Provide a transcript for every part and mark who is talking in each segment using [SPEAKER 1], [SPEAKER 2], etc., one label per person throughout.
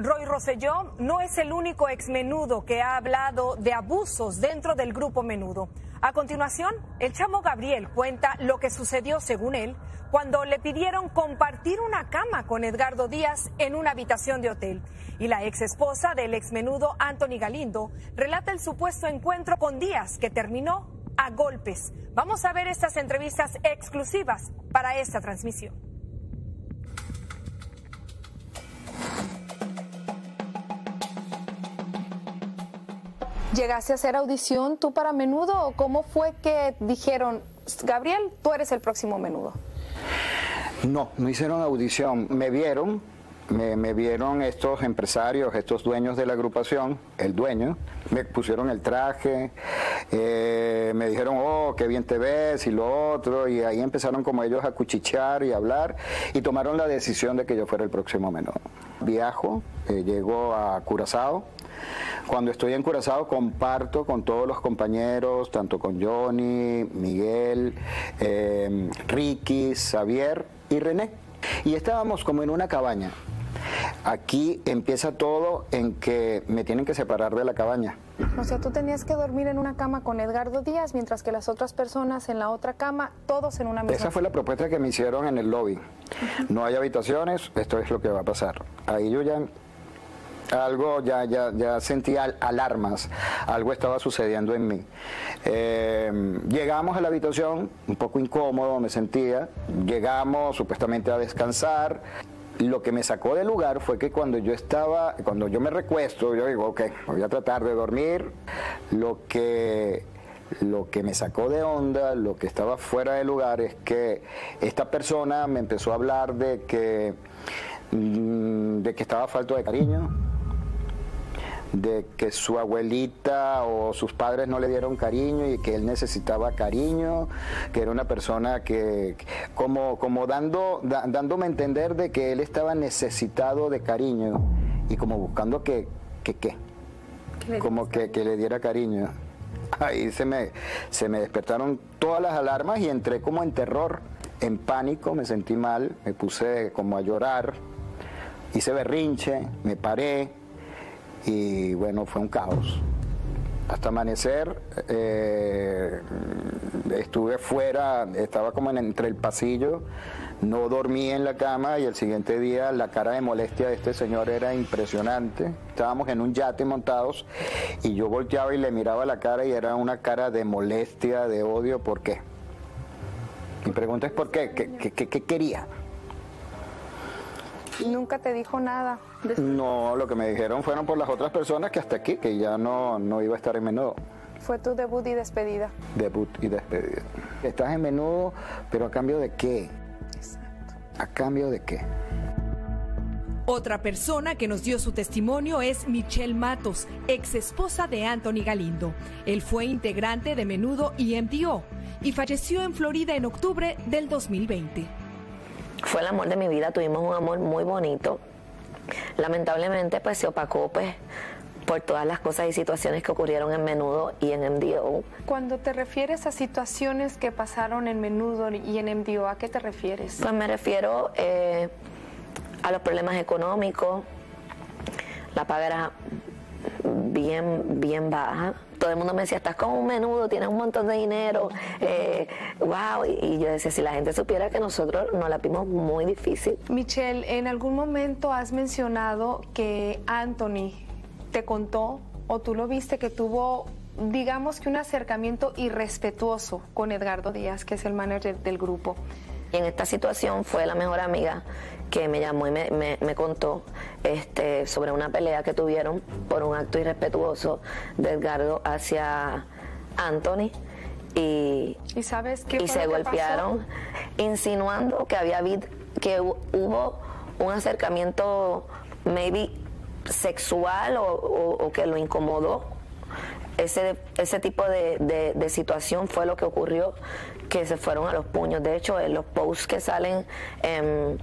[SPEAKER 1] Roy Rosselló no es el único exmenudo que ha hablado de abusos dentro del grupo Menudo. A continuación, el chamo Gabriel cuenta lo que sucedió, según él, cuando le pidieron compartir una cama con Edgardo Díaz en una habitación de hotel. Y la ex esposa del exmenudo Anthony Galindo relata el supuesto encuentro con Díaz que terminó a golpes. Vamos a ver estas entrevistas exclusivas para esta transmisión. ¿Llegaste a hacer audición tú para Menudo o cómo fue que dijeron, Gabriel, tú eres el próximo Menudo?
[SPEAKER 2] No hicieron audición, me vieron estos empresarios, estos dueños de la agrupación, el dueño, me pusieron el traje, me dijeron, oh, qué bien te ves y lo otro, y ahí empezaron como ellos a cuchichear y a hablar y tomaron la decisión de que yo fuera el próximo Menudo. Viajo, llego a Curazao. Cuando estoy en Curazao comparto con todos los compañeros, tanto con Johnny, Miguel, Ricky, Xavier y René. Y estábamos como en una cabaña. Aquí empieza todo en que me tienen que separar de la cabaña.
[SPEAKER 1] O sea, tú tenías que dormir en una cama con Edgardo Díaz, mientras que las otras personas en la otra cama, todos en una misma.
[SPEAKER 2] Esa fue la propuesta que me hicieron en el lobby. No hay habitaciones, esto es lo que va a pasar. Ahí yo ya sentía alarmas, algo estaba sucediendo en mí. Llegamos a la habitación, un poco incómodo me sentía, llegamos supuestamente a descansar. Lo que me sacó del lugar fue que cuando yo me recuesto, yo digo, ok, voy a tratar de dormir. Lo que me sacó de onda, lo que estaba fuera de lugar es que esta persona me empezó a hablar de que estaba falto de cariño, de que su abuelita o sus padres no le dieron cariño y que él necesitaba cariño, que era una persona que como dándome a entender de que él estaba necesitado de cariño y como buscando que le diera cariño. Ahí se me despertaron todas las alarmas y entré como en terror, en pánico, me sentí mal, me puse como a llorar, hice berrinche, me paré. Y bueno, fue un caos. Hasta amanecer estuve fuera, estaba como entre el pasillo, no dormí en la cama y el siguiente día la cara de molestia de este señor era impresionante. Estábamos en un yate montados y yo volteaba y le miraba la cara y era una cara de molestia, de odio. ¿Por qué? Mi pregunta es ¿por qué? ¿Qué quería?
[SPEAKER 1] ¿Nunca te dijo nada?
[SPEAKER 2] No, lo que me dijeron fueron por las otras personas que hasta aquí, que ya no iba a estar en Menudo.
[SPEAKER 1] Fue tu debut y despedida.
[SPEAKER 2] Debut y despedida. Estás en Menudo, pero ¿a cambio de qué?
[SPEAKER 1] Exacto.
[SPEAKER 2] ¿A cambio de qué?
[SPEAKER 3] Otra persona que nos dio su testimonio es Michelle Matos, ex esposa de Anthony Galindo. Él fue integrante de Menudo y MDO y falleció en Florida en octubre del 2020.
[SPEAKER 4] Fue el amor de mi vida, tuvimos un amor muy bonito. Lamentablemente pues se opacó pues por todas las cosas y situaciones que ocurrieron en Menudo y en MDO.
[SPEAKER 1] Cuando te refieres a situaciones que pasaron en Menudo y en MDO, ¿a qué te refieres?
[SPEAKER 4] Pues me refiero a los problemas económicos, la paga era bien baja. Todo el mundo me decía, estás con un Menudo, tienes un montón de dinero, wow, y yo decía, si la gente supiera que nosotros nos la vimos muy difícil.
[SPEAKER 1] Michelle, en algún momento has mencionado que Anthony te contó, o tú lo viste, que tuvo, digamos que un acercamiento irrespetuoso con Edgardo Díaz, que es el manager del grupo.
[SPEAKER 4] Y en esta situación fue la mejor amiga que me llamó y me contó sobre una pelea que tuvieron por un acto irrespetuoso de Edgardo hacia Anthony y
[SPEAKER 1] ¿sabes qué?
[SPEAKER 4] Y se golpearon, insinuando que hubo un acercamiento maybe sexual o que lo incomodó. Ese tipo de situación fue lo que ocurrió, que se fueron a los puños. De hecho, en los posts que salen en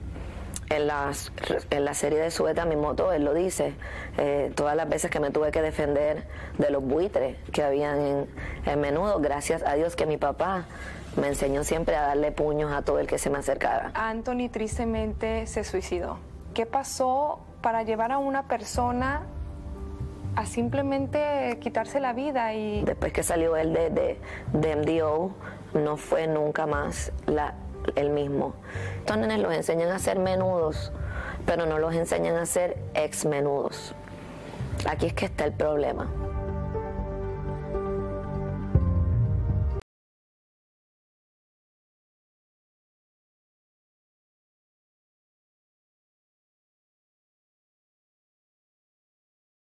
[SPEAKER 4] la serie de Súbete a mi moto, él lo dice, todas las veces que me tuve que defender de los buitres que habían en Menudo, gracias a Dios que mi papá me enseñó siempre a darle puños a todo el que se me acercara.
[SPEAKER 1] Anthony tristemente se suicidó. ¿Qué pasó
[SPEAKER 5] para llevar a una persona a simplemente quitarse la vida. Y
[SPEAKER 4] después que salió él de MDO, no fue nunca más el mismo. Estos nenes los enseñan a hacer menudos, pero no los enseñan a ser ex menudos. Aquí es que está el problema.